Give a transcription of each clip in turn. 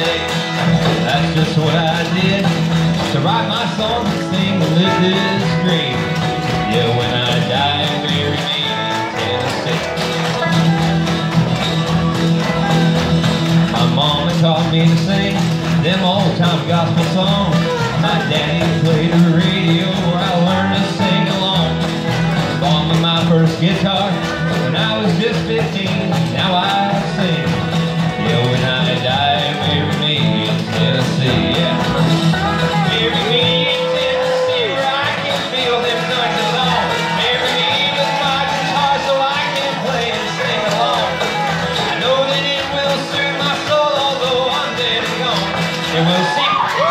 day. That's just what I did, to write my songs and sing and live this dream. Yeah, when I die, bury me in Tennessee. My mama taught me to sing them old-time gospel songs. My daddy played the radio where I learned to sing along. Bought me my first guitar when I was just 15. Now I sing. Yeah, when I die, bury me in Tennessee. Yeah. Bury me in Tennessee where I can feel them noises on. Bury me with my guitar so I can play and sing along. I know that it will soothe my soul, although I'm dead and gone. It will see.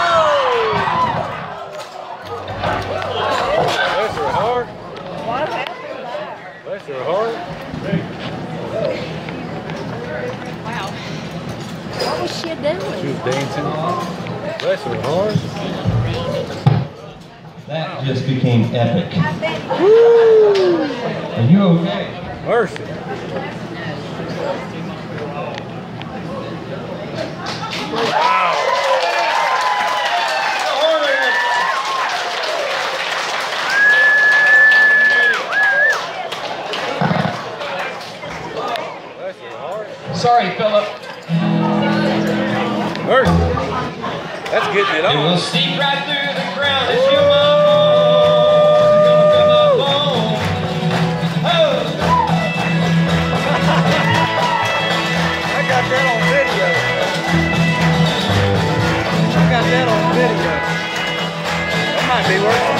Bless her heart. What happened there? Bless her heart. Wow. What was she doing? She was dancing. Bless her heart. That just became epic. Woo! Are you okay? Mercy. Wow. Bless her heart. Sorry, Philip. Mercy. That's getting it It will on. seep right through the ground and chill my bones. Gonna feel my bones. Oh! I got that on video. I got that on video. That might be worth it.